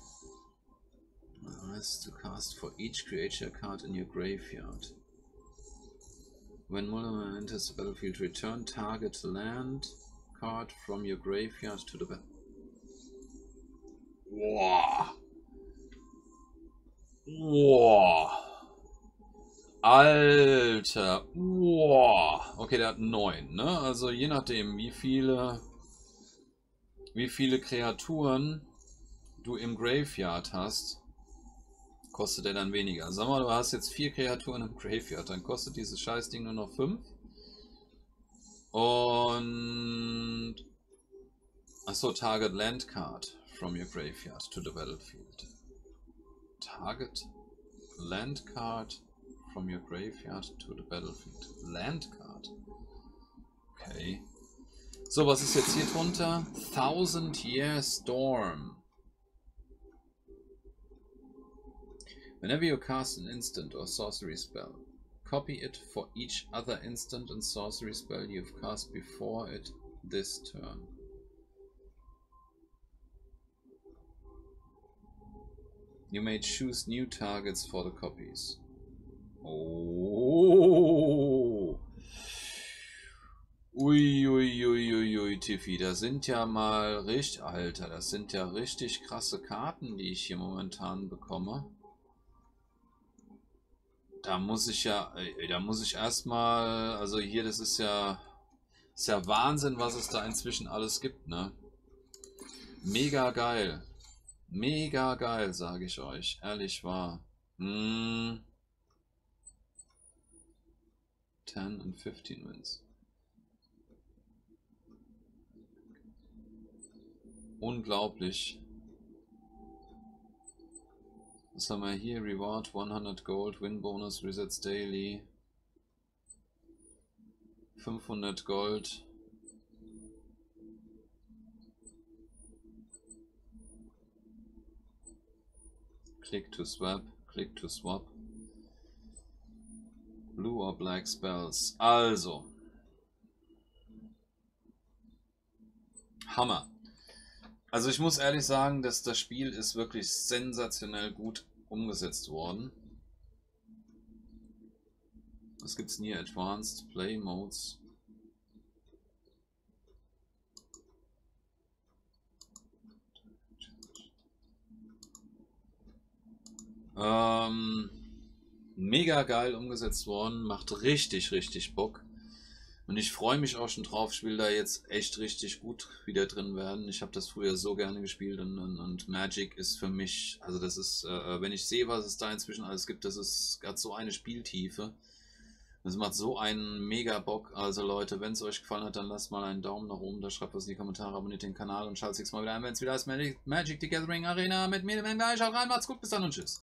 Rest to cast for each creature card in your graveyard. When Molder enters the battlefield, return target land card from your graveyard to the battle. Wow. Wow. Alter. Wow. Okay, der hat neun, ne? Also je nachdem, wie viele wie viele Kreaturen du im Graveyard hast, kostet er dann weniger. Sag mal, du hast jetzt vier Kreaturen im Graveyard, dann kostet dieses Scheißding nur noch fünf. Und achso, Target Land Card from your graveyard to the battlefield. Target Land Card from your graveyard to the battlefield. Land Card. Okay. So, was ist jetzt hier drunter? Thousand Year Storm. Whenever you cast an instant or sorcery spell, copy it for each other instant and sorcery spell you've cast before it this turn. You may choose new targets for the copies. Oh. Ui, ui, ui, ui, ui, Tiffy, da sind ja mal richtig, Alter, das sind ja richtig krasse Karten, die ich hier momentan bekomme. Da muss ich ja, da muss ich erstmal, also hier, das ist ja, ist ja Wahnsinn, was es da inzwischen alles gibt, ne? Mega geil. Mega geil, sage ich euch, ehrlich wahr. Hm. ten and fifteen wins. Unglaublich. Was haben wir hier? Reward hundert Gold, Win Bonus, Resets Daily. fünfhundert Gold. Click to swap, click to swap. Blue or black spells. Also. Hammer. Also ich muss ehrlich sagen, dass das Spiel ist wirklich sensationell gut umgesetzt worden. Was gibt es denn hier? Advanced Play Modes. Ähm, mega geil umgesetzt worden. Macht richtig, richtig Bock. Und ich freue mich auch schon drauf. Ich will da jetzt echt richtig gut wieder drin werden. Ich habe das früher so gerne gespielt und, und, und Magic ist für mich, also das ist, äh, wenn ich sehe, was es da inzwischen alles gibt, das ist gerade so eine Spieltiefe. Das macht so einen mega Bock. Also Leute, wenn es euch gefallen hat, dann lasst mal einen Daumen nach oben, da schreibt was in die Kommentare, abonniert den Kanal und schaltet sich mal wieder ein, wenn es wieder heißt Magic the Gathering Arena mit mir, dem Guy. Schaut rein, macht's gut, bis dann und tschüss.